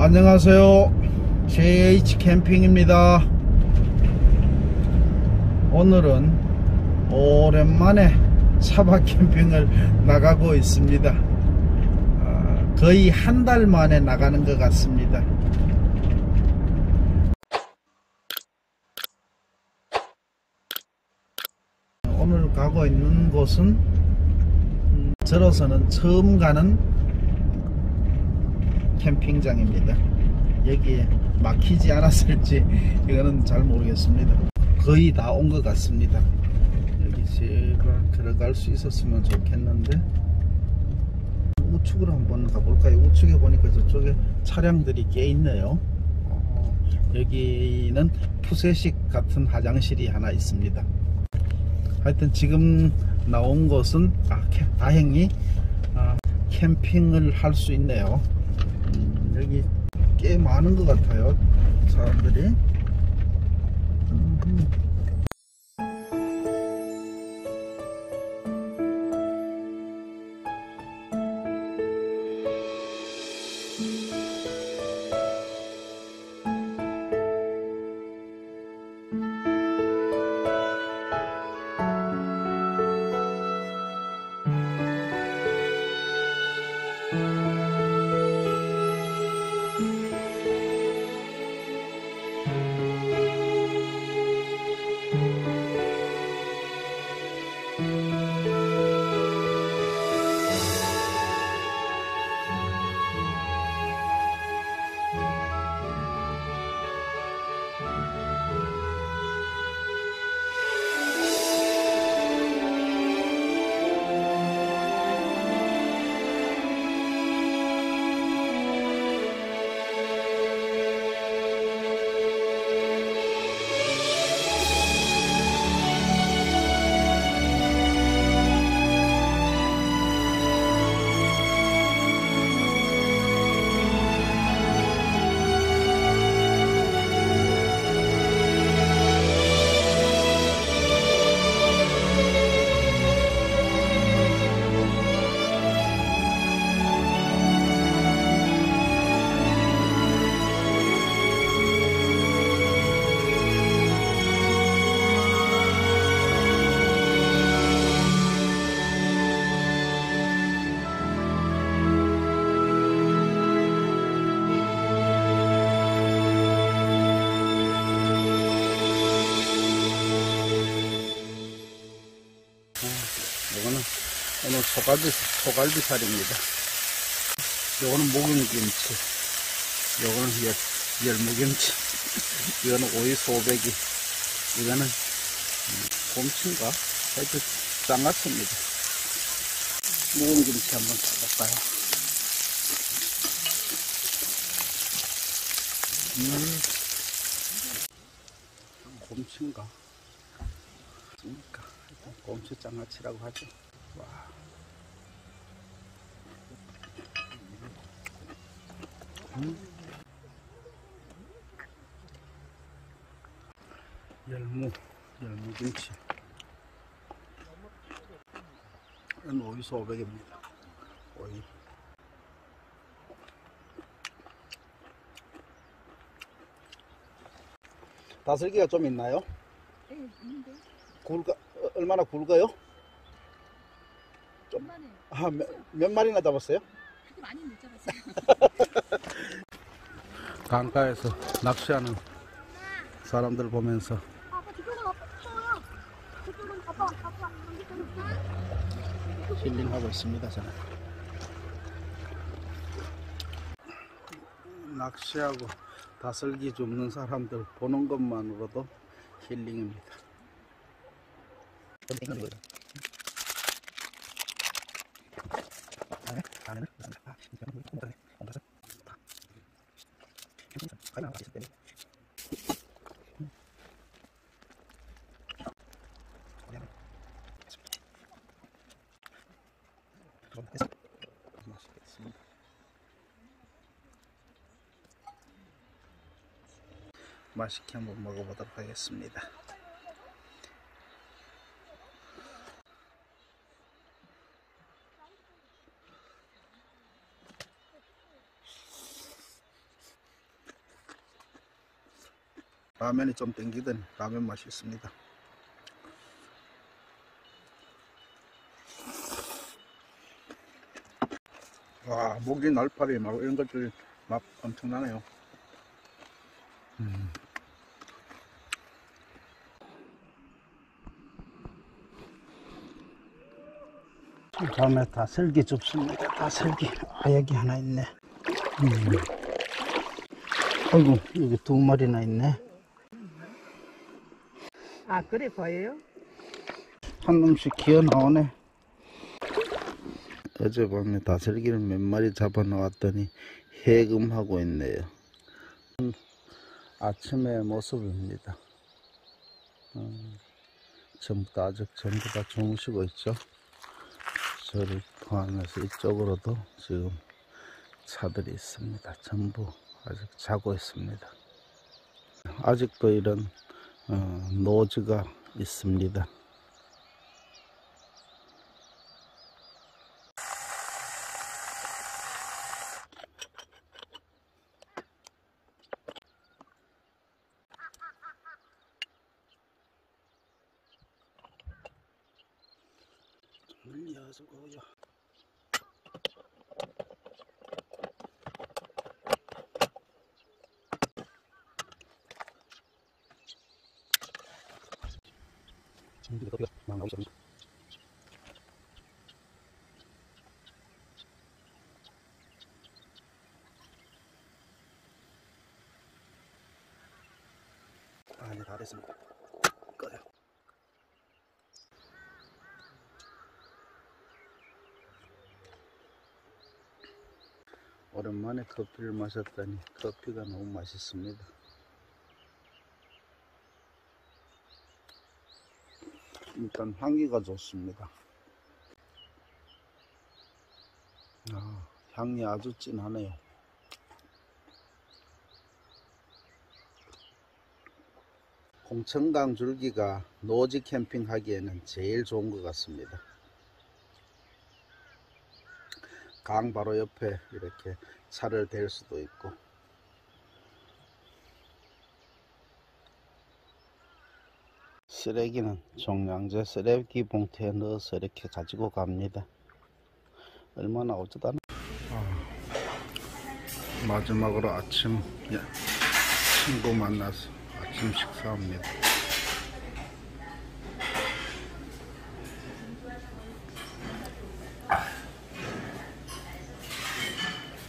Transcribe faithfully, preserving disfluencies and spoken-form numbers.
안녕하세요, 제이에이치 캠핑입니다. 오늘은 오랜만에 차박 캠핑을 나가고 있습니다. 어, 거의 한 달 만에 나가는 것 같습니다. 오늘 가고 있는 곳은 음, 저로서는 처음 가는 캠핑장입니다. 여기에 막히지 않았을지 이거는 잘 모르겠습니다. 거의 다 온 것 같습니다. 여기 제발 들어갈 수 있었으면 좋겠는데, 우측으로 한번 가볼까요? 우측에 보니까 저쪽에 차량들이 꽤 있네요. 어, 여기는 푸세식 같은 화장실이 하나 있습니다. 하여튼 지금 나온 곳은 아, 캠, 다행히 아, 캠핑을 할 수 있네요. 음, 여기 꽤 많은 것 같아요, 사람들이. 음. 이거는 오늘 소갈비, 소갈비살입니다. 요거는 목용김치, 요거는 열, 열무김치, 이거는 오이 소배기, 이거는 곰치인가? 하여튼 짱같습니다. 목용김치 한번 잡아볼까요? 음, 곰치인가? 그러니까 곰치 장아찌라고 하죠. 와. 음. 열무, 열무김치. 이건 오이 소백입니다. 오이. 다슬기가 좀 있나요? 네, 있는데. 굵가, 얼마나 굵어요? 좀 많아요. 아, 몇, 몇 마리나 잡았어요? 그렇게 많이 못 잡았어요. 강가에서 낚시하는 사람들 보면서 아빠 저쪽은 없어요. 저쪽은 아빠 아빠 힐링하고 있습니다. 저는 낚시하고 다슬기 줍는 사람들 보는 것만으로도 힐링입니다. 맛있겠습니다. 맛있게 한번 먹어보도록 하겠습니다. 라면이 좀 땡기더니 라면 맛이 있습니다. 와, 모기, 날파리 막 이런 것들이 막 엄청나네요. 음. 다음에 다슬기 줍습니다. 다슬기. 아, 여기 하나 있네. 음. 아이고, 여기 두 마리나 있네. 아, 그래 보여요? 한 놈씩 기어 나오네. 어젯밤에 다슬기를 몇 마리 잡아 놓았더니 해금하고 있네요. 아침의 모습입니다. 음, 전부 다 아직 전부 다 주무시고 있죠. 저를 포함해서 이쪽으로도 지금 차들이 있습니다. 전부 아직 자고 있습니다. 아직도 이런 어, 노즈가 있습니다. 물려주고요. 전기가 커피가 막 나오고 있습니다. 아, 이제 다 됐습니다. 꺼요. 오랜만에 커피를 마셨더니 커피가 너무 맛있습니다. 일단 향기가 좋습니다. 아, 향이 아주 진하네요. 공천강 줄기가 노지 캠핑 하기에는 제일 좋은 것 같습니다. 강 바로 옆에 이렇게 차를 댈 수도 있고, 쓰레기는 종량제 쓰레기 봉투에 넣어서 이렇게 가지고 갑니다. 얼마나 어쩌다. 아, 마지막으로 아침 친구 만나서 아침 식사합니다.